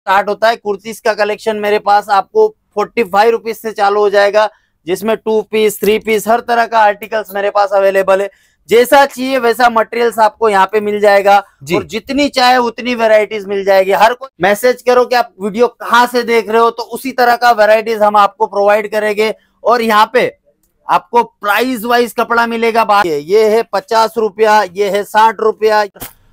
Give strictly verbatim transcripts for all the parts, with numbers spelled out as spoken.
Start होता है। कुर्तीस का कलेक्शन मेरे पास आपको फोर्टी फाइव रुपीज से चालू हो जाएगा, जिसमें टू पीस थ्री पीस हर तरह का आर्टिकल्स मेरे पास अवेलेबल है। जैसा चाहिए वैसा मटेरियल्स आपको यहाँ पे मिल जाएगा और जितनी चाहे उतनी वेराइटीज मिल जाएगी। हर कोई मैसेज करो कि आप वीडियो कहाँ से देख रहे हो, तो उसी तरह का वेराइटीज हम आपको प्रोवाइड करेंगे। और यहाँ पे आपको प्राइस वाइज कपड़ा मिलेगा। ये है पचास रुपया, ये है साठ रुपया,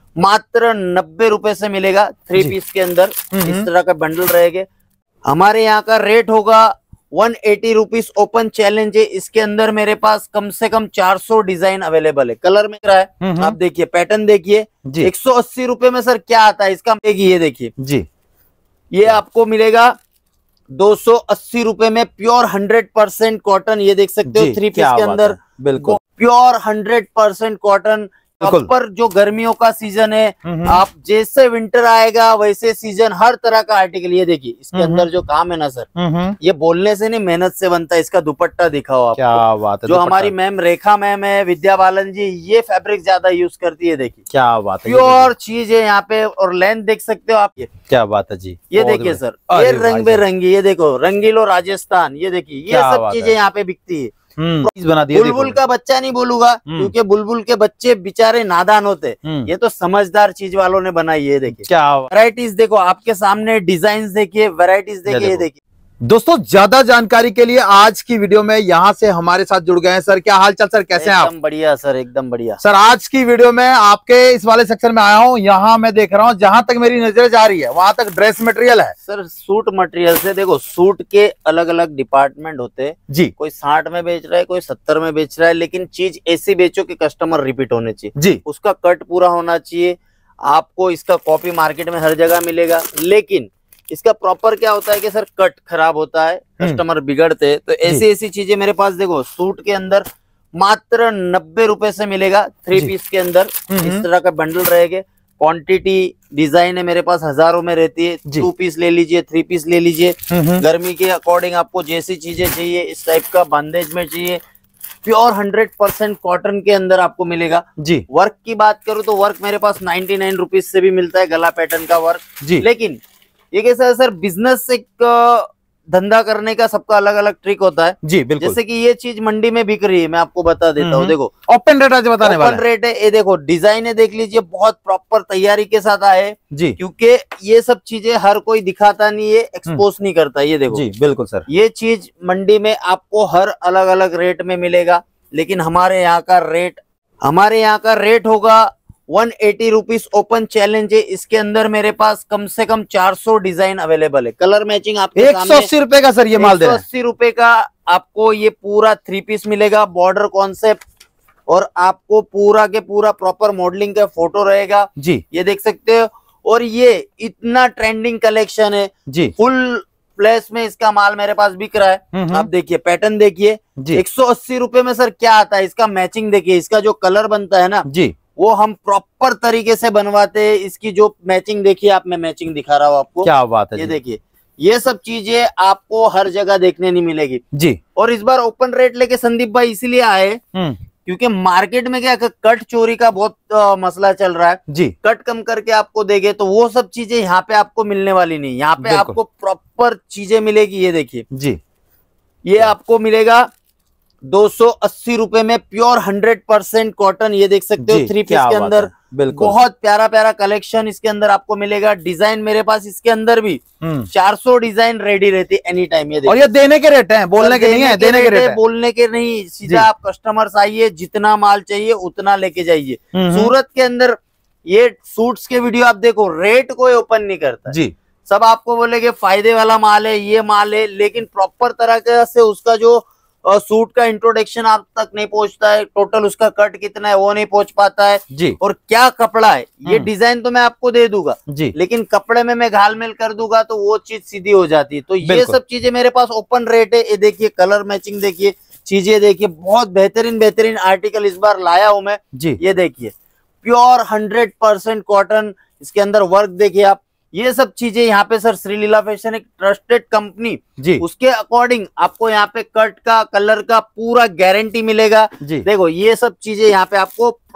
मात्र नब्बे रुपए से मिलेगा थ्री पीस के अंदर। इस तरह का बंडल रहेगा। हमारे यहाँ का रेट होगा one eighty rupees. Open challenge है। इसके अंदर मेरे पास कम से कम चार सौ डिजाइन अवेलेबल है। कलर में रहा है, आप देखिए, पैटर्न देखिए। एक सौ अस्सी रुपए में सर क्या आता है इसका, ये देखिए जी, ये आपको मिलेगा दो सौ अस्सी रुपए में प्योर हंड्रेड परसेंट कॉटन। ये देख सकते हो थ्री पीस के अंदर, बिल्कुल प्योर हंड्रेड परसेंट कॉटन। पर जो गर्मियों का सीजन है, आप जैसे विंटर आएगा वैसे सीजन, हर तरह का आर्टिकल। ये देखिए इसके अंदर जो काम है ना सर, ये बोलने से नहीं मेहनत से बनता है। इसका दुपट्टा दिखाओ आप, क्या बात है। जो हमारी मैम रेखा मैम है, विद्या बालन जी, ये फैब्रिक ज्यादा यूज करती है। देखिए क्या बात है, प्योर चीज है यहाँ पे। और लेंथ देख सकते हो आप, ये क्या बात है जी। ये देखिए सर, ये रंग बेरंगी, ये देखो रंगीलो राजस्थान, ये देखिए ये सब चीजें यहाँ पे बिकती है। बना दिया। बुलबुल का बच्चा नहीं बोलूंगा, क्योंकि बुलबुल के बच्चे बेचारे नादान होते, ये तो समझदार चीज वालों ने बनाई है। देखिए क्या वैरायटीज देखो आपके सामने, डिजाइन देखिए, वैरायटीज देखिए। ये देखिए दोस्तों, ज्यादा जानकारी के लिए आज की वीडियो में यहाँ से हमारे साथ जुड़ गए हैं सर। क्या हाल चाल सर, कैसे हैं आप? एकदम बढ़िया सर, एकदम बढ़िया सर। आज की वीडियो में आपके इस वाले सेक्शन में आया हूँ। यहाँ मैं देख रहा हूँ, जहां तक मेरी नजर जा रही है वहां तक ड्रेस मटेरियल है सर। सूट मटेरियल से देखो, सूट के अलग अलग डिपार्टमेंट होते हैं जी। कोई साठ में बेच रहा है, कोई सत्तर में बेच रहा है, लेकिन चीज ऐसी बेचो कि कस्टमर रिपीट होने चाहिए जी। उसका कट पूरा होना चाहिए। आपको इसका कॉपी मार्केट में हर जगह मिलेगा, लेकिन इसका प्रॉपर क्या होता है कि सर कट खराब होता है, कस्टमर बिगड़ते। तो ऐसी ऐसी चीजें मेरे पास देखो, सूट के अंदर मात्र नब्बे रुपए से मिलेगा थ्री पीस के अंदर। इस तरह का बंडल रहेगा। क्वांटिटी डिजाइन है मेरे पास हजारों में रहती है। टू पीस ले लीजिए, थ्री पीस ले लीजिए, गर्मी के अकॉर्डिंग आपको जैसी चीजें चाहिए, इस टाइप का बंदेज में चाहिए। प्योर हंड्रेड परसेंट कॉटन के अंदर आपको मिलेगा जी। वर्क की बात करूं तो वर्क मेरे पास नाइन्टी नाइन रुपीज से भी मिलता है, गला पैटर्न का वर्क जी। लेकिन ये कैसा है सर, बिजनेस एक धंधा करने का सबका अलग अलग ट्रिक होता है जी, बिल्कुल। जैसे कि ये चीज मंडी में बिक रही है, मैं आपको बता देता हूँ। देखो ओपन रेट आज बताने वाला ओपन रेट है। ये देखो डिजाइन है, देख लीजिए, बहुत प्रॉपर तैयारी के साथ आए जी, क्योंकि ये सब चीजें हर कोई दिखाता नहीं है, एक्सपोज नहीं करता। ये देखो जी, बिल्कुल सर। ये चीज मंडी में आपको हर अलग अलग रेट में मिलेगा, लेकिन हमारे यहाँ का रेट हमारे यहाँ का रेट होगा one eighty rupees. Open challenge है। इसके अंदर मेरे पास कम से कम चार सौ डिजाइन अवेलेबल है। कलर मैचिंग आपके एक सौ अस्सी रुपए का सर ये माल दे रहे हैं। एक सौ अस्सी रुपए का आपको ये पूरा थ्री पीस मिलेगा, बॉर्डर कॉन्सेप्ट, और आपको पूरा के पूरा प्रॉपर मॉडलिंग का फोटो रहेगा जी। ये देख सकते हो। और ये इतना ट्रेंडिंग कलेक्शन है जी, फुल प्लेस में इसका माल मेरे पास बिक रहा है। आप देखिए पैटर्न देखिए, एक सौ अस्सी रुपए में सर क्या आता है, इसका मैचिंग देखिए, इसका जो कलर बनता है ना जी, वो हम प्रॉपर तरीके से बनवाते हैं। इसकी जो मैचिंग देखिए आप, मैं मैचिंग दिखा रहा हूँ आपको, क्या बात है। ये देखिए, ये सब चीजें आपको हर जगह देखने नहीं मिलेगी जी। और इस बार ओपन रेट लेके संदीप भाई इसीलिए आए क्योंकि मार्केट में क्या कट चोरी का बहुत आ, मसला चल रहा है जी। कट कम करके आपको देंगे तो वो सब चीजें यहाँ पे आपको मिलने वाली नहीं। यहाँ पे आपको प्रॉपर चीजें मिलेगी। ये देखिए जी, ये आपको मिलेगा दो सौ अस्सी रुपए में प्योर हंड्रेड परसेंट कॉटन। ये देख सकते हो थ्री पीस के अंदर, बहुत प्यारा प्यारा कलेक्शन इसके अंदर आपको मिलेगा। डिजाइन मेरे पास इसके अंदर भी चार सौ डिजाइन रेडी रहती है एनी टाइम। ये और ये देने के रेट हैं, बोलने के नहीं है, देने के रेट है, बोलने के नहीं। सीधा आप कस्टमर्स आइए, जितना माल चाहिए उतना लेके जाइए। सूरत के अंदर ये सूट्स के वीडियो आप देखो, रेट कोई ओपन नहीं करता जी। सब आपको बोलेगे फायदे वाला माल है, ये माल है, लेकिन प्रॉपर तरह से उसका जो और सूट का इंट्रोडक्शन आप तक नहीं पहुंचता है, टोटल उसका कट कितना है वो नहीं पहुंच पाता है जी। और क्या कपड़ा है, ये डिजाइन तो मैं आपको दे दूंगा जी, लेकिन कपड़े में मैं घालमेल कर दूंगा तो वो चीज सीधी हो जाती है। तो ये सब चीजें मेरे पास ओपन रेट है। ये देखिए कलर मैचिंग देखिए, चीजें देखिए, बहुत बेहतरीन बेहतरीन आर्टिकल इस बार लाया हूं मैं जी। ये देखिए प्योर हंड्रेड परसेंट कॉटन, इसके अंदर वर्क देखिए आप। ये सब चीजें यहाँ पे सर श्रीलीला फैशन एक ट्रस्टेड कंपनी जी, उसके अकॉर्डिंग आपको यहाँ पे कट का कलर का पूरा गारंटी मिलेगा जी। देखो ये सब चीजें यहाँ पे आपको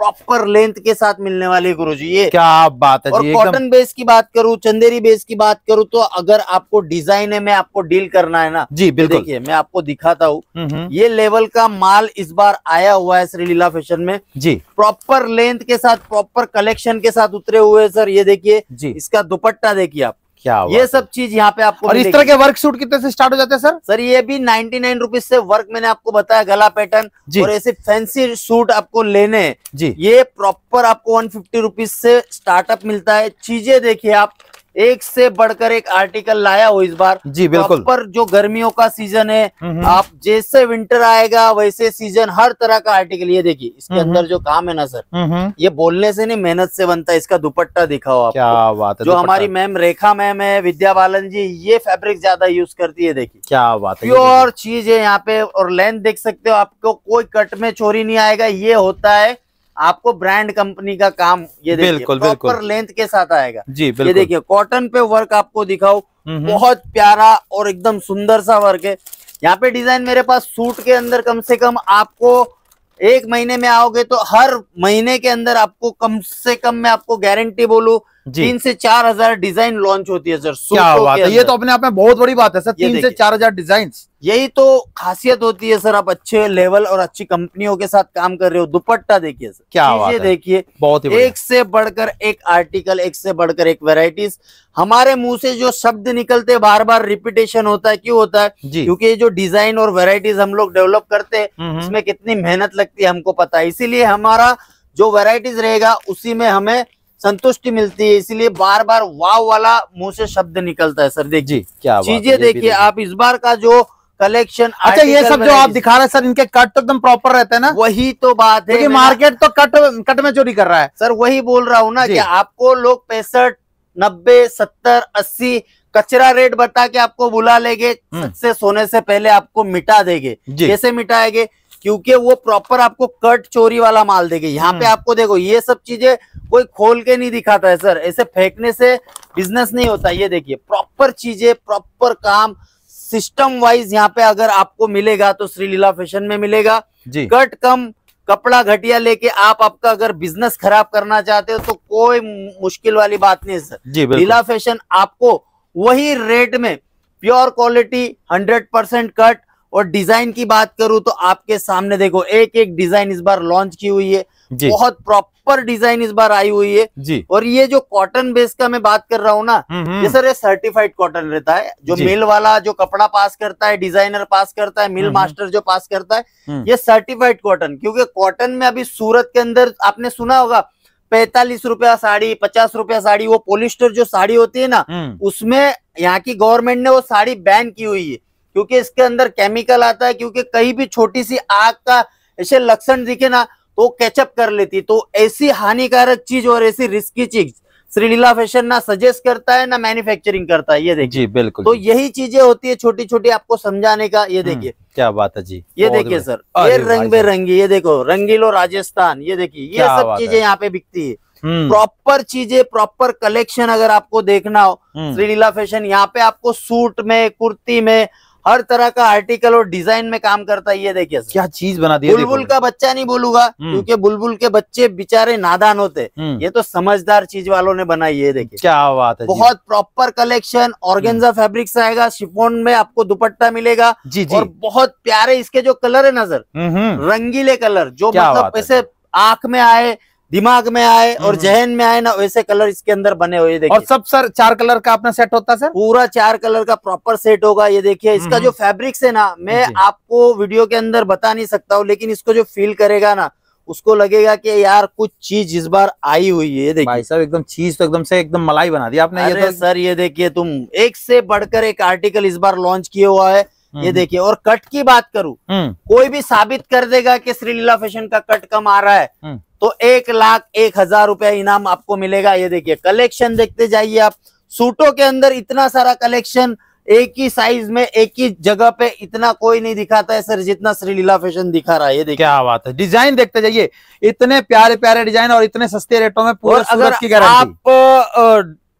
प्रॉपर लेंथ के साथ मिलने वाली गुरुजी। ये क्या बात है और जी। कॉटन बेस की बात करूं, चंदेरी बेस की बात करूं, तो अगर आपको डिजाइन में आपको डील करना है ना जी बिल्कुल, देखिए मैं आपको दिखाता हूँ। ये लेवल का माल इस बार आया हुआ है श्री लीला फैशन में जी। प्रॉपर लेंथ के साथ, प्रॉपर कलेक्शन के साथ उतरे हुए सर। ये देखिए जी, इसका दुपट्टा देखिए आप, क्या ये सब चीज यहाँ पे आपको। और इस तरह के वर्क सूट कितने से स्टार्ट हो जाते हैं सर? सर ये भी नाइन्टी नाइन रुपीज से वर्क, मैंने आपको बताया गला पैटर्न, और ऐसे फैंसी सूट आपको लेने जी, ये प्रॉपर आपको वन फिफ्टी रुपीज से स्टार्टअप मिलता है। चीजें देखिए आप, एक से बढ़कर एक आर्टिकल लाया हो इस बार जी बिल्कुल। पर जो गर्मियों का सीजन है, आप जैसे विंटर आएगा वैसे सीजन, हर तरह का आर्टिकल। ये देखिए इसके अंदर जो काम है ना सर, ये बोलने से नहीं मेहनत से बनता है। इसका दुपट्टा दिखाओ आप, क्या बात है। जो हमारी मैम रेखा मैम है, विद्या बालन जी, ये फैब्रिक ज्यादा यूज करती है। देखिए क्या बात है, प्योर चीज है यहाँ पे। और लेंथ देख सकते हो, आपको कोई कट में चोरी नहीं आएगा। ये होता है आपको ब्रांड कंपनी का काम। ये देखिए प्रॉपर लेंथ के साथ आएगा जी बिल्कुल। ये देखिए कॉटन पे वर्क आपको दिखाओ, बहुत प्यारा और एकदम सुंदर सा वर्क है। यहाँ पे डिजाइन मेरे पास सूट के अंदर कम से कम आपको एक महीने में आओगे तो हर महीने के अंदर आपको कम से कम मैं आपको गारंटी बोलूं तीन से चार हजार डिजाइन लॉन्च होती है सर। क्या बात है, ये तो अपने आप में बहुत बड़ी बात है सर। तीन से चार हजार डिजाइन, यही तो खासियत होती है सर। आप अच्छे लेवल और अच्छी कंपनियों के साथ काम कर रहे हो। दुपट्टा देखिए सर, क्या बात है, देखिए बहुत ही एक से बढ़कर एक आर्टिकल, एक से बढ़कर एक वेराइटीज। हमारे मुंह से जो शब्द निकलते बार बार रिपीटेशन होता है, क्यों होता है? क्योंकि ये जो डिजाइन और वेराइटीज हम लोग डेवलप करते हैं इसमें कितनी मेहनत लगती है हमको पता है। इसीलिए हमारा जो वेराइटीज रहेगा उसी में हमें संतुष्टि मिलती है, इसलिए बार बार वाव वाला मुंह से शब्द निकलता है सर। देखिए क्या चीजें देखिए आप, इस बार का जो कलेक्शन। अच्छा ये सब जो आप दिखा रहे हैं सर, इनके कट तो एकदम प्रॉपर रहते हैं ना? वही तो बात है, मार्केट तो कट कट में चोरी कर रहा है सर। वही बोल रहा हूँ ना कि आपको लोग पैंसठ नब्बे सत्तर अस्सी कचरा रेट बता के आपको बुला लेंगे, से सोने से पहले आपको मिटा देंगे। कैसे मिटाएंगे? क्योंकि वो प्रॉपर आपको कट चोरी वाला माल देंगे। यहाँ पे आपको देखो ये सब चीजें कोई खोल के नहीं दिखाता है सर, ऐसे फेंकने से बिजनेस नहीं होता। ये देखिए प्रॉपर चीजें, प्रॉपर काम सिस्टम वाइज यहाँ पे अगर आपको मिलेगा तो श्री लीला फैशन में मिलेगा जी। कट कम, कपड़ा घटिया लेके आप आपका अगर बिजनेस खराब करना चाहते हो तो कोई मुश्किल वाली बात नहीं है सर जी। लीला फैशन आपको वही रेट में pure quality, hundred percent cut. और डिजाइन की बात करूं तो आपके सामने देखो एक एक डिजाइन इस बार लॉन्च की हुई है, बहुत प्रॉपर डिजाइन इस बार आई हुई है जी। और ये जो कॉटन बेस का मैं बात कर रहा हूँ ना, ये सर ये सर्टिफाइड कॉटन रहता है। जो मिल वाला जो कपड़ा पास करता है, डिजाइनर पास करता है, मिल मास्टर जो पास करता है, ये सर्टिफाइड कॉटन। क्योंकि कॉटन में अभी सूरत के अंदर आपने सुना होगा पैंतालीस रुपया साड़ी, पचास रुपया साड़ी, वो पॉलिस्टर जो साड़ी होती है ना, उसमें यहाँ की गवर्नमेंट ने वो साड़ी बैन की हुई है क्योंकि इसके अंदर केमिकल आता है। क्योंकि कहीं भी छोटी सी आग का ऐसे लक्षण दिखे ना तो कैचअप कर लेती। तो ऐसी हानिकारक चीज और ऐसी रिस्की चीज श्री लीला फैशन ना सजेस्ट करता है ना मैन्युफैक्चरिंग करता है। ये देखिए जी बिल्कुल। तो यही चीजें होती है छोटी छोटी आपको समझाने का। ये देखिए क्या बात है जी। ये देखिए सर, ये रंग बेरंगी, ये देखो रंगीलो राजस्थान, ये देखिए ये सब चीजें यहाँ पे बिकती है। प्रॉपर चीजें, प्रॉपर कलेक्शन अगर आपको देखना हो श्री लीला फैशन, यहाँ पे आपको सूट में, कुर्ती में, हर तरह का आर्टिकल और डिजाइन में काम करता है। ये देखिए क्या चीज बना दी। बुलबुल का बच्चा नहीं बोलूंगा क्योंकि बुलबुल के बच्चे बेचारे नादान होते, ये तो समझदार चीज वालों ने बनाई है। देखिए क्या बात है, बहुत प्रॉपर कलेक्शन। ऑर्गेन्जा फैब्रिक से आएगा, शिफॉन में आपको दुपट्टा मिलेगा जी जी। और बहुत प्यारे इसके जो कलर है ना सर, रंगीले कलर, जो मतलब ऐसे आंख में आए, दिमाग में आए और जहन में आए ना, वैसे कलर इसके अंदर बने हुए। देखिए और सब सर चार कलर का अपना सेट होता है सर, पूरा चार कलर का प्रॉपर सेट होगा। ये देखिए इसका जो फैब्रिक्स है ना, मैं आपको वीडियो के अंदर बता नहीं सकता हूँ, लेकिन इसको जो फील करेगा ना उसको लगेगा कि यार कुछ चीज इस बार आई हुई है। ये देखिए भाई साहब एकदम चीज तो एकदम से एकदम मलाई बना दी आपने। ये तो सर ये देखिए तुम, एक से बढ़कर एक आर्टिकल इस बार लॉन्च किया हुआ है। ये देखिए, और कट की बात करूं, कोई भी साबित कर देगा कि श्री लीला फैशन का कट कम आ रहा है तो एक लाख एक हजार रुपया इनाम आपको मिलेगा। ये देखिए कलेक्शन देखते जाइए आप, सूटों के अंदर इतना सारा कलेक्शन एक ही साइज में एक ही जगह पे इतना कोई नहीं दिखाता है सर जितना श्री लीला फैशन दिखा रहा है। ये देखिए क्या बात है, डिजाइन देखते जाइए, इतने प्यारे प्यारे डिजाइन और इतने सस्ते रेटों में पूरे सूरत की गारंटी। आप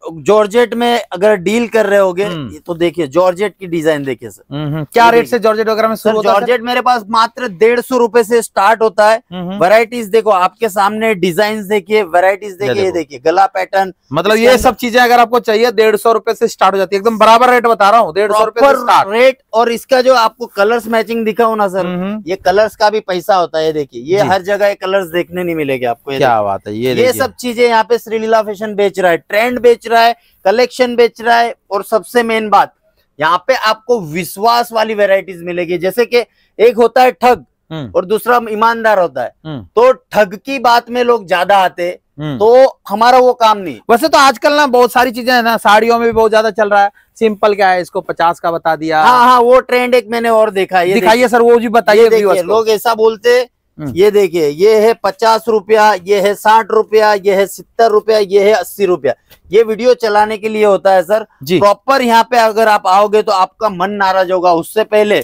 जॉर्जेट में अगर डील कर रहे होगे तो देखिए जॉर्जेट की डिजाइन देखिए सर। क्या रेट से जॉर्जेट वगैरह में शुरू होता है? जॉर्जेट मेरे पास मात्र डेढ़ सौ रुपए से स्टार्ट होता है। वैरायटीज देखो आपके सामने, डिजाइन देखिए, वैरायटीज देखिए, ये देखिए गला पैटर्न, मतलब ये सब चीजें अगर आपको चाहिए डेढ़ सौ रुपए से स्टार्ट हो जाती है। एकदम बराबर रेट बता रहा हूँ, डेढ़ सौ रुपए रेट। और इसका जो आपको कलर्स मैचिंग दिखाऊं ना सर, ये कलर्स का भी पैसा होता है। ये देखिए ये हर जगह कलर्स देखने नहीं मिलेगे आपको। क्या बात है, ये ये सब चीजें यहाँ पे श्रीलीला फैशन बेच रहा है, ट्रेंड बेच रहा है, कलेक्शन बेच रहा है। और सबसे मेन बात, यहाँ पे आपको विश्वास वाली वैरायटीज मिलेगी। जैसे कि एक होता है ठग और दूसरा ईमानदार होता है। तो ठग की बात में लोग ज्यादा आते, तो हमारा वो काम नहीं। वैसे तो आजकल ना बहुत सारी चीजें है ना, साड़ियों में भी बहुत ज्यादा चल रहा है। सिंपल क्या है, इसको पचास का बता दिया। हाँ हाँ, वो ट्रेंड एक मैंने और देखा है। दिखाइए सर, वो जी बताइए। लोग ऐसा बोलते, ये देखिए ये है पचास रुपया, ये है साठ रुपया, ये है सत्तर रुपया, ये है अस्सी रुपया। ये वीडियो चलाने के लिए होता है सर। प्रॉपर यहाँ पे अगर आप आओगे तो आपका मन नाराज होगा। उससे पहले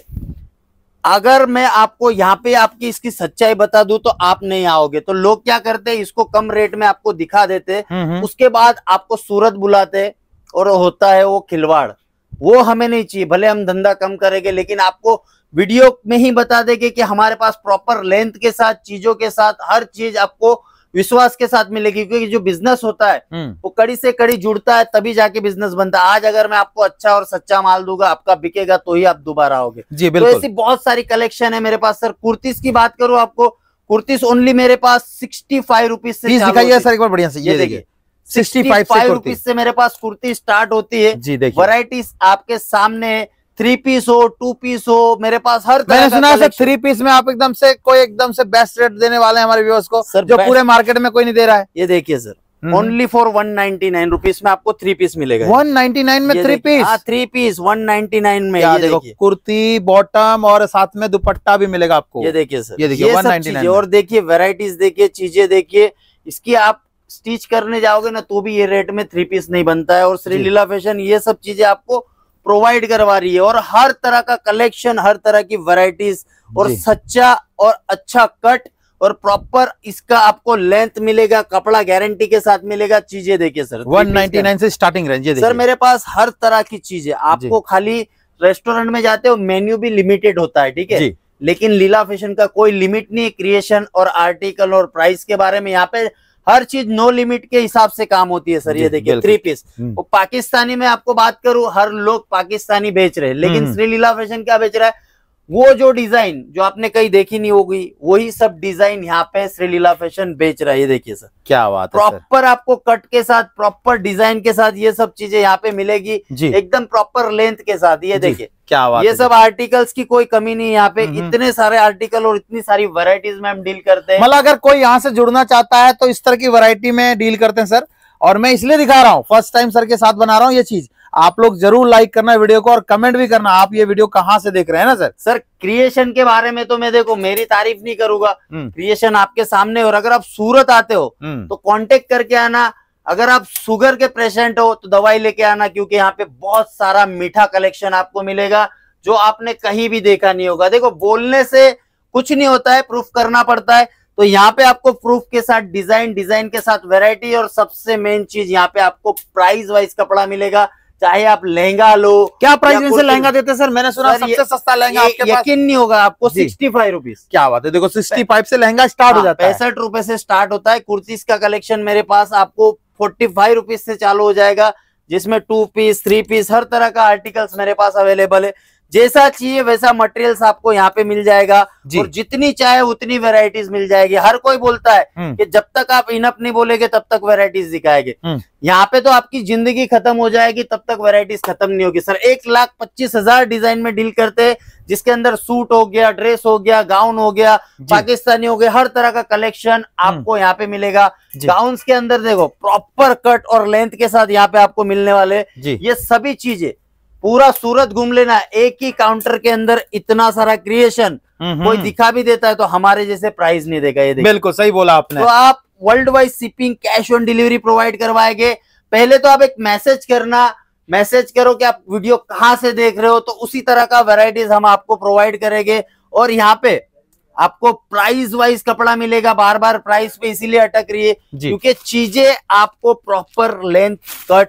अगर मैं आपको यहाँ पे आपकी इसकी सच्चाई बता दूं तो आप नहीं आओगे। तो लोग क्या करते हैं, इसको कम रेट में आपको दिखा देते, उसके बाद आपको सूरत बुलाते और होता है वो खिलवाड़। वो हमें नहीं चाहिए। भले हम धंधा कम करेंगे लेकिन आपको वीडियो में ही बता देंगे कि हमारे पास प्रॉपर लेंथ के साथ, चीजों के साथ, हर चीज आपको विश्वास के साथ मिलेगी। क्योंकि जो बिजनेस होता है वो कड़ी से कड़ी जुड़ता है, तभी जाके बिजनेस बनता है। आज अगर मैं आपको अच्छा और सच्चा माल दूंगा, आपका बिकेगा तो ही आप दोबारा आओगे। जी बिल्कुल। तो ऐसी बहुत सारी कलेक्शन है मेरे पास सर। कुर्तीस की बात करूं आपको, कुर्तीस ओनली मेरे पास सिक्सटी फाइव रुपीज से दिखाइए सर एक बार बढ़िया से। ये देखिए सिक्सटी फाइव रुपीज से मेरे पास कुर्ती स्टार्ट होती है। जी देखिए, वैरायटीज आपके सामने, थ्री पीस हो, टू पीस हो, मेरे पास हर तरह। मैंने सुना है थ्री पीस में आप एकदम से कोई एकदम से बेस्ट रेट देने वाले हैं हमारे व्यूअर्स को, सर, जो पूरे मार्केट में कोई नहीं दे रहा है। ये देखिए sir, only for one ninety nine rupees में आपको थ्री पीस मिलेगा। वन नाइनटी नाइन में थ्री पीस? हाँ, three piece one ninety nine में। ये देखो कुर्ती, बॉटम और साथ में दुपट्टा भी मिलेगा आपको। ये देखिए सर, ये देखिए वन नाइनटी नाइन। और देखिए वैरायटीज देखिए, चीजें देखिए। इसकी आप स्टिच करने जाओगे ना तो भी ये रेट में थ्री पीस नहीं बनता है। और श्रीलीला फैशन ये सब चीजें आपको प्रोवाइड करवा रही है। और हर तरह का कलेक्शन, हर तरह की वैरायटीज, और सच्चा और अच्छा कट और प्रॉपर इसका आपको लेंथ मिलेगा, कपड़ा गारंटी के साथ मिलेगा। चीजें देखिए सर, वन नाइनटी नाइन से स्टार्टिंग रेंज है सर मेरे पास हर तरह की चीजें। आपको खाली रेस्टोरेंट में जाते हो, मेन्यू भी लिमिटेड होता है, ठीक है, लेकिन लीला फैशन का कोई लिमिट नहीं। क्रिएशन और आर्टिकल और प्राइस के बारे में यहाँ पे हर चीज नो लिमिट के हिसाब से काम होती है सर। ये देखिए थ्री पीस, वो पाकिस्तानी में आपको बात करूं, हर लोग पाकिस्तानी बेच रहे हैं, लेकिन श्रीलीला फैशन क्या बेच रहा है, वो जो डिजाइन जो आपने कहीं देखी नहीं होगी, वही सब डिजाइन यहाँ पे श्रीलीला फैशन बेच रहा है। ये देखिए सर, क्या बात है। प्रॉपर आपको कट के साथ, प्रॉपर डिजाइन के साथ ये सब चीजें यहाँ पे मिलेगी, एकदम प्रॉपर लेंथ के साथ। ये देखिए क्या बात ये सब आर्टिकल्स की कोई कमी नहीं यहाँ पे। इतने सारे आर्टिकल और इतनी सारी वैरायटीज में हम डील करते हैं। मतलब अगर कोई यहाँ से जुड़ना चाहता है तो इस तरह की वैरायटी में डील करते हैं सर। और मैं इसलिए दिखा रहा हूँ, फर्स्ट टाइम सर के साथ बना रहा हूँ ये चीज। आप लोग जरूर लाइक करना वीडियो को और कमेंट भी करना आप ये वीडियो कहाँ से देख रहे हैं ना सर। सर क्रिएशन के बारे में तो मैं देखो मेरी तारीफ नहीं करूंगा, क्रिएशन आपके सामने। और अगर आप सूरत आते हो तो कांटेक्ट करके आना। अगर आप शुगर के पेशेंट हो तो दवाई लेके आना, क्योंकि यहाँ पे बहुत सारा मीठा कलेक्शन आपको मिलेगा जो आपने कहीं भी देखा नहीं होगा। देखो बोलने से कुछ नहीं होता है, प्रूफ करना पड़ता है। तो यहाँ पे आपको प्रूफ के साथ डिजाइन, डिजाइन के साथ वैरायटी, और सबसे मेन चीज यहाँ पे आपको प्राइस वाइज कपड़ा मिलेगा। चाहे आप लहंगा लो। क्या प्राइस से लहंगा देते हैं सर? मैंने सुना सबसे सस्ता लहंगा आपके पास। यकीन नहीं होगा आपको, सिक्सटी फाइव रुपीज। क्या बात है, देखो सिक्सटी फाइव से लहंगा स्टार्ट हो जाता है। पैंसठ रुपए से स्टार्ट होता है। कुर्तीस का कलेक्शन मेरे पास आपको फोर्टी फाइव रुपीज से चालू हो जाएगा, जिसमें टू पीस, थ्री पीस, हर तरह का आर्टिकल्स मेरे पास अवेलेबल है। जैसा चाहिए वैसा मटेरियल्स आपको यहाँ पे मिल जाएगा, और जितनी चाहे उतनी वैरायटीज मिल जाएगी। हर कोई बोलता है कि जब तक आप इनफ नहीं बोलेंगे तब तक वैरायटीज दिखाएंगे। यहाँ पे तो आपकी जिंदगी खत्म हो जाएगी, तब तक वैरायटीज खत्म नहीं होगी सर। एक लाख पच्चीस हजार डिजाइन में डील करते हैं, जिसके अंदर सूट हो गया, ड्रेस हो गया, गाउन हो गया, पाकिस्तानी हो गया, हर तरह का कलेक्शन आपको यहाँ पे मिलेगा। गाउन्स के अंदर देखो प्रॉपर कट और लेंथ के साथ यहाँ पे आपको मिलने वाले ये सभी चीजें। पूरा सूरत घूम लेना, एक ही काउंटर के अंदर इतना सारा क्रिएशन। कोई दिखा भी देता है तो हमारे जैसे प्राइस नहीं देगा। ये बिल्कुल सही बोला आपने। तो आप world wide shipping, cash on delivery provide करवाएंगे। पहले तो आप एक मैसेज करना, मैसेज करो कि आप वीडियो कहाँ से देख रहे हो, तो उसी तरह का वैरायटीज हम आपको प्रोवाइड करेंगे। और यहाँ पे आपको प्राइस वाइज कपड़ा मिलेगा। बार बार प्राइस पे इसीलिए अटक रही है क्योंकि चीजें आपको प्रॉपर लेंथ, कट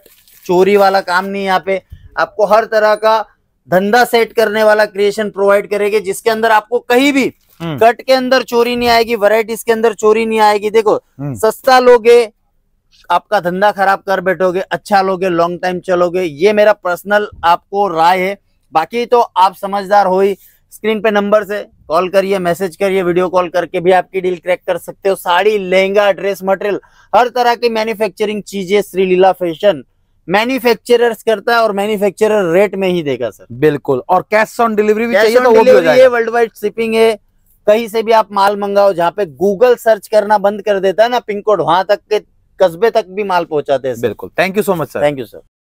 चोरी वाला काम नहीं, यहाँ पे आपको हर तरह का धंधा सेट करने वाला क्रिएशन प्रोवाइड करेंगे, जिसके अंदर आपको कहीं भी कट के अंदर चोरी नहीं आएगी, वैरायटीज के अंदर चोरी नहीं आएगी। देखो सस्ता लोगे आपका धंधा खराब कर बैठोगे, अच्छा लोगे लॉन्ग टाइम चलोगे, ये मेरा पर्सनल आपको राय है। बाकी तो आप समझदार हो ही, स्क्रीन पे नंबर से कॉल करिए, मैसेज करिए, वीडियो कॉल करके भी आपकी डील क्रैक कर सकते हो। साड़ी, लहंगा, ड्रेस मटेरियल, हर तरह की मैन्युफैक्चरिंग चीजें श्री लीला फैशन मैन्युफैक्चरर्स करता है और मैन्युफैक्चरर रेट में ही देगा सर। बिल्कुल, और कैश ऑन डिलीवरी भी कैश चाहिए ऑन तो वो भी हो डिलीवरी है, जाएगा। वर्ल्ड वाइड शिपिंग है, कहीं से भी आप माल मंगाओ। जहाँ पे गूगल सर्च करना बंद कर देता है ना पिन कोड, वहां तक के कस्बे तक भी माल पहुंचाते हैं। बिल्कुल, thank you so much sir. Thank you sir.